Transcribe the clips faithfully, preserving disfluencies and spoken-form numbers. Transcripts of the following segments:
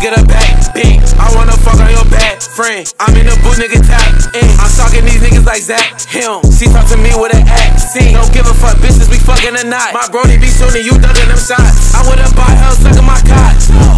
get her back, bing. I wanna fuck on your bad friend. I'm in the booth, nigga tap in. I'm stalking these niggas like Zach. Him, she talk to me with an accent. Don't give a fuck, bitches, we fucking tonight. My brody be shooting, you ducking them shots. I would've buy her, sucking my cock.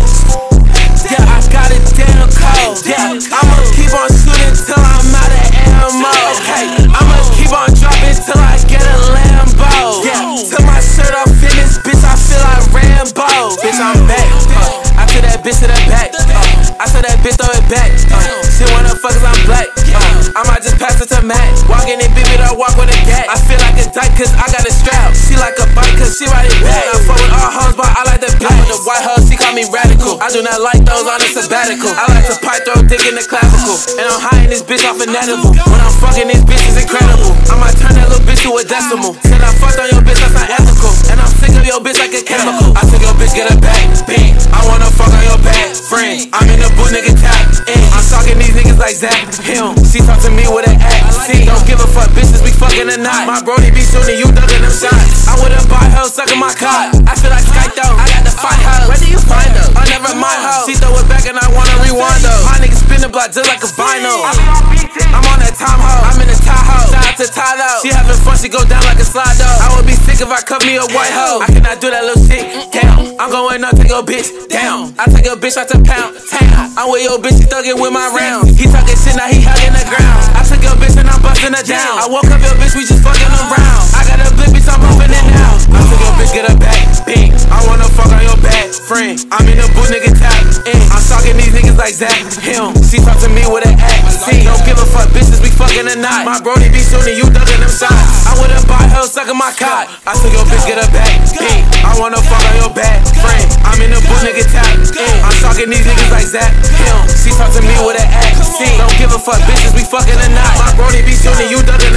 Yeah, I got it damn cold. Yeah, I'ma keep on shooting till I'm out of ammo. Okay, I'ma keep on dropping till I get a Lambo. Yeah, till my shirt off in this bitch, I feel like Rambo. Bitch, I'm back. Uh, I took that bitch to the back. Uh, I said that bitch throw it back. Uh, she wanna fuck cause I'm black. Uh, I might just pass it to Matt. Walk in it, baby, I walk with a gat. I feel like a dyke cause I got a strap. She like a bike cause she ride it back. I fuck with all hoes, but I like the black. With the white hoes, she call me radical. I do not like those on a sabbatical. I like to pipe, throw dick in the clavicle. And I'm high in this bitch off an edible. When I'm fucking this bitch, it's incredible. I might turn that little bitch to a decimal. Said I fucked on your bitch, that's not ethical. And I'm sick of your bitch like a chemical. I took your bitch, get her back, bang. I wanna fuck on your bad friend. I'm in the booth, nigga tap in. I'm stalking these niggas like Zach. Him, she talk to me with an accent. Don't give a fuck, bitches, we fucking tonight. My brody be shooting, you ducking them shots. I would've buy her, sucking my cock. I feel like Skype though, I got to fight her. Where do you find her? I never mind her. She throw it back and I wanna rewind her. My niggas spin the block just like a vinyl. I'm on that time hoe, I'm in the Tahoe. Shout out to Tylo. She having fun, she go down like a slide though. I would be sick if I cut me a white hoe. I cannot do that little shit, damn. I'm going up, take your bitch down. I take your bitch out to pound town. I'm with your bitch, she thuggin' with my rounds. He talking shit, now he hugging the ground. I took your bitch and I'm busting her down. I woke up your bitch, we just fucking around. I got a big bitch, I'm bumping it now. I took your bitch, get her back, bing. I wanna fuck on your bad friend. I'm in the booth, nigga tap in. I'm stalking these niggas like Zach. Him, she talk to me with an accent. Don't give a fuck, bitches, we fucking tonight. My brody be shooting, you ducking them shots. I would've buy her, sucking my cock. I took your bitch, get her back, bing. I wanna fuck on your bad friend. I'm in the booth, nigga tap in. I'm stalking these niggas like Zach. Him, she talk to me with an accent. Don't give a fuck, bitches, we fucking tonight. My brody be shooting, you ducking